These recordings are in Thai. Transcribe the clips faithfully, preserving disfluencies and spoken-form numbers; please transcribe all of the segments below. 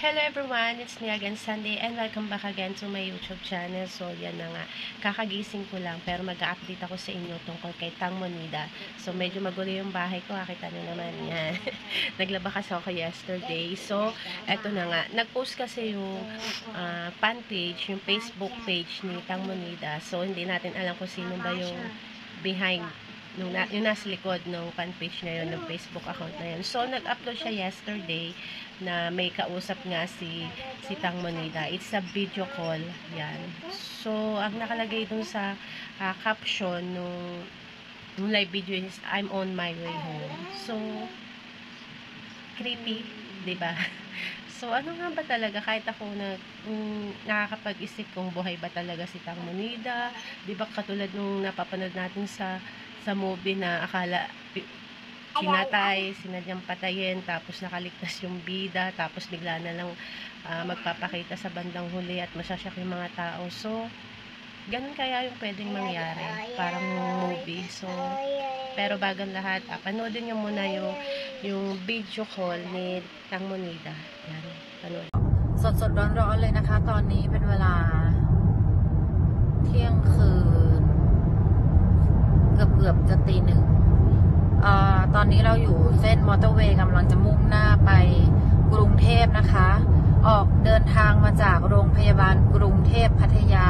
Hello everyone, it's me again Sunday and welcome back again to my YouTube channel. So yan na nga, kakagising ko lang pero mag-update ako sa inyo tungkol kay Tang Monida. So medyo magulo yung bahay ko, nakita nyo naman yan. Naglaba kasi ako yesterday. So eto na nga, nag-post kasi yung uh, fan page, yung Facebook page ni Tang Monida. So hindi natin alam kung sino ba yung behind Nung na, yung nasa likod ng fan page na yun, ng Facebook account na yun. So, nag-upload siya yesterday na may kausap nga si, si Tang Monida. It's a video call. Yan. So, ang nakalagay dun sa uh, caption nung, nung live video is, I'm on my way home. So, creepy, diba? So, ano nga ba talaga, kahit ako na um, nakakapag-isip kung buhay ba talaga si Tang Monida, diba katulad nung napapanood natin sa sa movie na akala pinatay, sinadyang patayin, tapos nakaligtas yung bida, tapos bigla na lang uh, magpapakita sa bandang huli at masyasyak yung mga tao. So, ganun kaya yung pwedeng mangyari, parang movie. So, pero bagang lahat, ah, panoodin nyo muna yung, yung video call ni Tang Monida. Yan, panood. สดๆร้อนๆเลยนะคะตอนนี้เป็นเวลาเที่ยงคืนเกือบเกือบจะตีหนึ่งอ่าตอนนี้เราอยู่เส้นมอเตอร์เวย์กำลังจะมุ่งหน้าไปกรุงเทพนะคะออกเดินทางมาจากโรงพยาบาลกรุงเทพพัทยา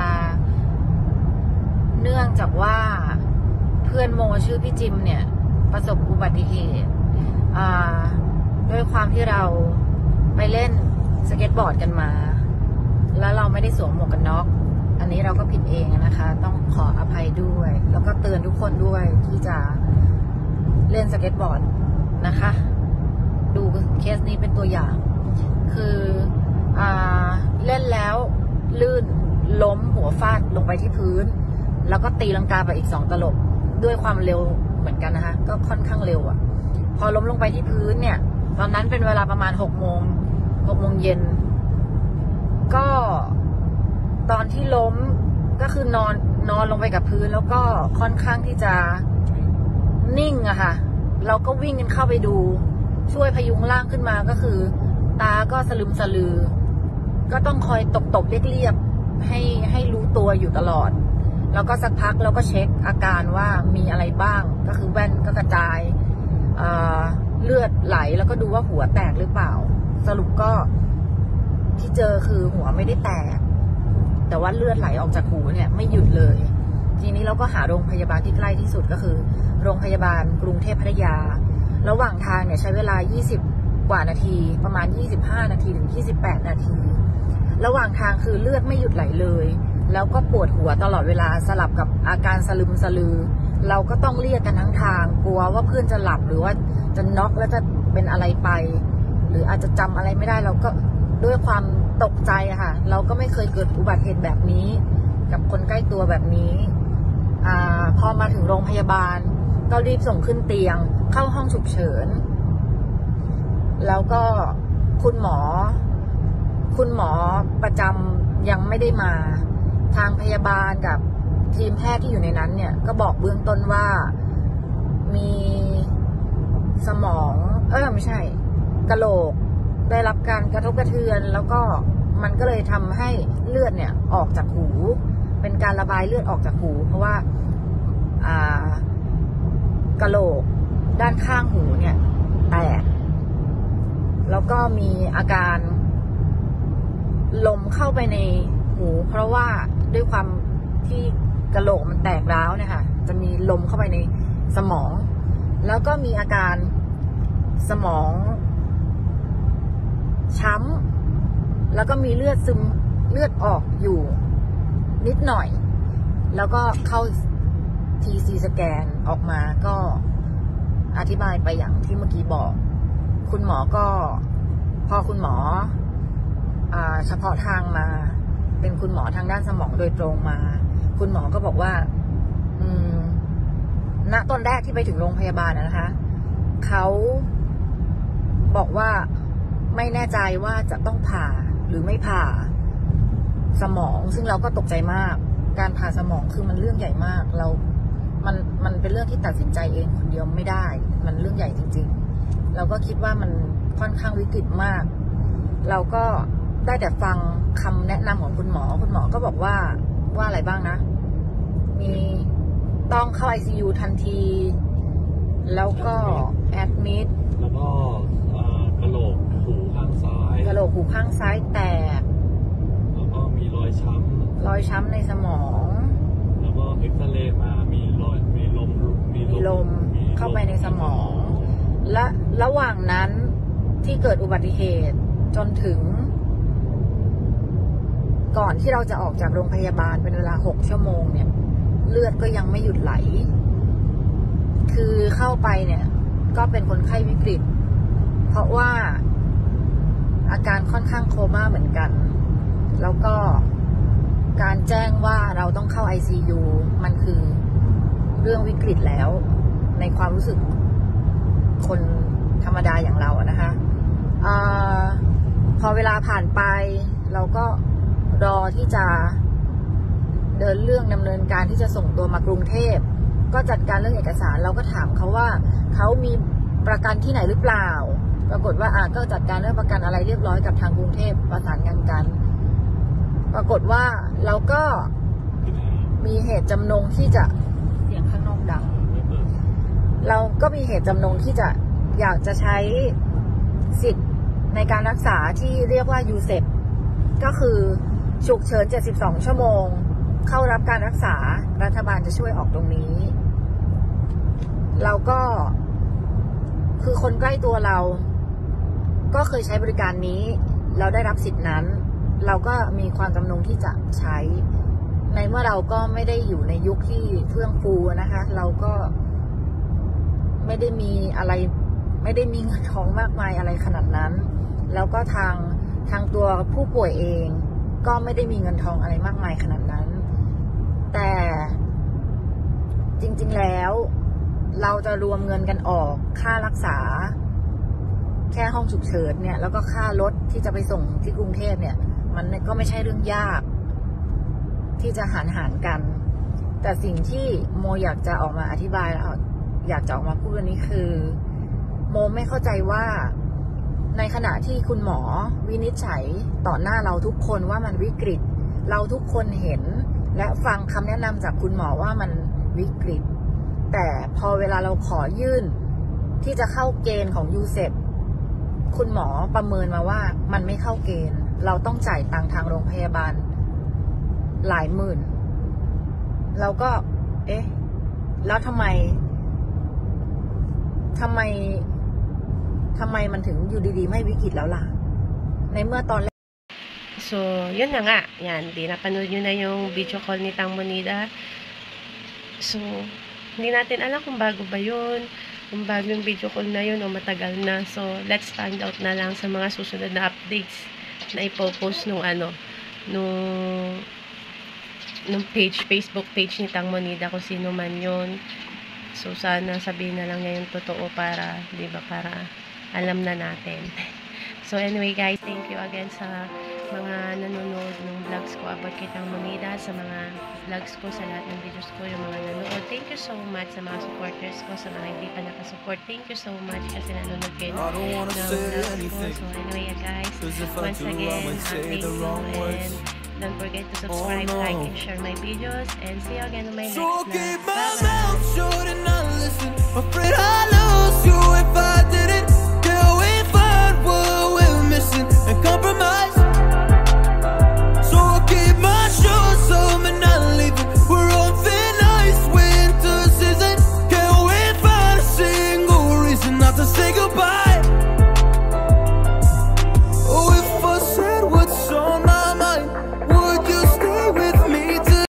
เนื่องจากว่าเพื่อนโมชื่อพี่จิมเนี่ยประสบอุบัติเหตุอ่าด้วยความที่เราไปเล่นสเก็ตบอร์ดกันมาแล้วเราไม่ได้สวมหมวกกันน็อกอันนี้เราก็ผิดเองนะคะต้องขออภัยด้วยแล้วก็เตือนทุกคนด้วยที่จะเล่นสเก็ตบอร์ดนะคะดูเคสนี้เป็นตัวอย่างคืออ่าเล่นแล้วลื่นล้มหัวฟาดลงไปที่พื้นแล้วก็ตีลังกาไปอีกสองตลบด้วยความเร็วเหมือนกันนะคะก็ค่อนข้างเร็วอ่ะพอล้มลงไปที่พื้นเนี่ยตอนนั้นเป็นเวลาประมาณหกโมงหกโมงเย็นก็ตอนที่ล้มก็คือนอนนอนลงไปกับพื้นแล้วก็ค่อนข้างที่จะนิ่งอะค่ะเราก็วิ่งกันเข้าไปดูช่วยพยุงร่างขึ้นมาก็คือตาก็สลึมสลือก็ต้องคอยตบตบเรียบๆให้ให้รู้ตัวอยู่ตลอดแล้วก็สักพักเราก็เช็คอาการว่ามีอะไรบ้างก็คือแว่นก็กระจายเลือดไหลแล้วก็ดูว่าหัวแตกหรือเปล่าสรุปก็ที่เจอคือหัวไม่ได้แตกแต่ว่าเลือดไหลออกจากหูเนี่ยไม่หยุดเลยทีนี้เราก็หาโรงพยาบาลที่ใกล้ที่สุดก็คือโรงพยาบาลกรุงเทพพัทยาระหว่างทางเนี่ยใช้เวลายี่สิบกว่านาทีประมาณยี่สิบห้านาทีถึงยี่สิบแปดนาทีระหว่างทางคือเลือดไม่หยุดไหลเลยแล้วก็ปวดหัวตลอดเวลาสลับกับอาการสลึมสลือเราก็ต้องเรียกกันทั้งทางกลัวว่าเพื่อนจะหลับหรือว่าจะน็อกแล้วจะเป็นอะไรไปหรืออาจจะจำอะไรไม่ได้เราก็ด้วยความตกใจอะค่ะเราก็ไม่เคยเกิดอุบัติเหตุแบบนี้กับคนใกล้ตัวแบบนี้อ่าพอมาถึงโรงพยาบาลก็รีบส่งขึ้นเตียงเข้าห้องฉุกเฉินแล้วก็คุณหมอคุณหมอประจำยังไม่ได้มาทางพยาบาลกับทีมแพทย์ที่อยู่ในนั้นเนี่ยก็บอกเบื้องต้นว่ามีสมองเออไม่ใช่กะโหลกได้รับการกระทบกระเทือนแล้วก็มันก็เลยทำให้เลือดเนี่ยออกจากหูเป็นการระบายเลือดออกจากหูเพราะว่าอ่ากะโหลกด้านข้างหูเนี่ยแตกแล้วก็มีอาการลมเข้าไปในหูเพราะว่าด้วยความที่กะโหลกมันแตกร้าวเนี่ยค่ะจะมีลมเข้าไปในสมองแล้วก็มีอาการสมองช้ำแล้วก็มีเลือดซึมเลือดออกอยู่นิดหน่อยแล้วก็เข้า ที ซี สแกนออกมาก็อธิบายไปอย่างที่เมื่อกี้บอกคุณหมอก็พอคุณหมออ่าเฉพาะทางมาเป็นคุณหมอทางด้านสมองโดยตรงมาคุณหมอก็บอกว่าอืมณตอนแรกที่ไปถึงโรงพยาบาลนะคะเขาบอกว่าไม่แน่ใจว่าจะต้องผ่าหรือไม่ผ่าสมองซึ่งเราก็ตกใจมากการผ่าสมองคือมันเรื่องใหญ่มากเรามันมันเป็นเรื่องที่ตัดสินใจเองคนเดียวไม่ได้มันเรื่องใหญ่จริงๆเราก็คิดว่ามันค่อนข้างวิกฤตมากเราก็ได้แต่ฟังคำแนะนำของคุณหมอคุณหมอก็บอกว่าว่าอะไรบ้างนะมีต้องเข้า ไอ ซี ยู ทันทีแล้วก็แอดมิดแล้วก็กระโหลกหูข้างซ้ายกระโหลกหูข้างซ้ายแตกแล้วก็มีรอยช้ำรอยช้ำในสมองแล้วก็เอ็กซเรย์มามีรอยมีลมมีลมเข้าไปในสมองและระหว่างนั้นที่เกิดอุบัติเหตุจนถึงก่อนที่เราจะออกจากโรงพยาบาลเป็นเวลาหกชั่วโมงเนี่ยเลือดก็ยังไม่หยุดไหลคือเข้าไปเนี่ยก็เป็นคนไข้วิกฤตเพราะว่าอาการค่อนข้างโคม่าเหมือนกันแล้วก็การแจ้งว่าเราต้องเข้า ไอ ซี ยู มันคือเรื่องวิกฤตแล้วในความรู้สึกคนธรรมดาอย่างเราอะนะคะอพอเวลาผ่านไปเราก็รอที่จะเดินเรื่องดำเนินการที่จะส่งตัวมากรุงเทพก็จัดการเรื่องเอกสารเราก็ถามเขาว่าเขามีประกันที่ไหนหรือเปล่าปรากฏว่าอ่าก็จัดการเรื่องประกันอะไรเรียบร้อยกับทางกรุงเทพประสานงานกันปรากฏว่าเราก็มีเหตุจำนงที่จะเสียงข้างนอกดังเราก็มีเหตุจำนงที่จะอยากจะใช้สิทธิ์ในการรักษาที่เรียกว่า ยู เซป ก็คือฉุกเฉินเจ็ดสิบสองชั่วโมงเข้ารับการรักษารัฐบาลจะช่วยออกตรงนี้เราก็คือคนใกล้ตัวเราก็เคยใช้บริการนี้เราได้รับสิทธินั้นเราก็มีความจำนงที่จะใช้ในเมื่อเราก็ไม่ได้อยู่ในยุคที่เฟื่องฟูนะคะเราก็ไม่ได้มีอะไรไม่ได้มีเงินทองมากมายอะไรขนาดนั้นแล้วก็ทางทางตัวผู้ป่วยเองก็ไม่ได้มีเงินทองอะไรมากมายขนาดนั้นแต่จริงๆแล้วเราจะรวมเงินกันออกค่ารักษาแค่ห้องฉุกเฉินเนี่ยแล้วก็ค่ารถที่จะไปส่งที่กรุงเทพเนี่ยมันก็ไม่ใช่เรื่องยากที่จะหารหารกันแต่สิ่งที่โมอยากจะออกมาอธิบายแล้วอยากจะออกมาพูดวันนี้คือโมไม่เข้าใจว่าในขณะที่คุณหมอวินิจฉัยต่อหน้าเราทุกคนว่ามันวิกฤตเราทุกคนเห็นและฟังคำแนะนำจากคุณหมอว่ามันวิกฤตแต่พอเวลาเราขอยื่นที่จะเข้าเกณฑ์ของ ยู เซป คุณหมอประเมินมาว่ามันไม่เข้าเกณฑ์เราต้องจ่ายตังค์ทางโรงพยาบาลหลายหมื่นเราก็เอ๊ะแล้วทำไมทำไมทำไมมันถึงอยู่ดีๆไม่วิกฤตแล้วล่ะในเมื่อตอนแรก So yun na nga yan di napanood nyo na yung video call ni Tang Monida. So hindi natin alam kung bago ba yun, kung bago yung video call na yun o matagal na. So let's find out na lang sa mga susunod na updates na ipopost nung ano nung nung page, Facebook page ni Tang Monida kung sino man yun. So sana sabihin na lang niya yung totoo para, di ba, para alam na natin. So anyway guys, thank you again sa mga nanonood ng vlogs ko about kay Tang Monida, sa mga vlogs ko, sa lahat ng videos ko, yung mga nanonood. Thank you so much sa mga supporters ko, sa mga hindi pa nakasupport. Thank you so much kasi nanonood kayo ng vlogs ko. So anyway guys, once again, thank you and don't forget to subscribe, like, and share my videos. And see you again on my next vlog. Bye-bye!